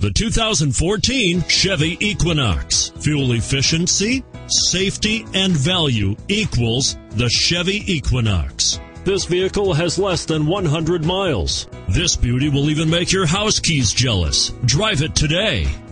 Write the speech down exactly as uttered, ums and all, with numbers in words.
The two thousand fourteen Chevy Equinox. Fuel efficiency, safety, and value equals the Chevy Equinox. This vehicle has less than one hundred miles. This beauty will even make your house keys jealous. Drive it today.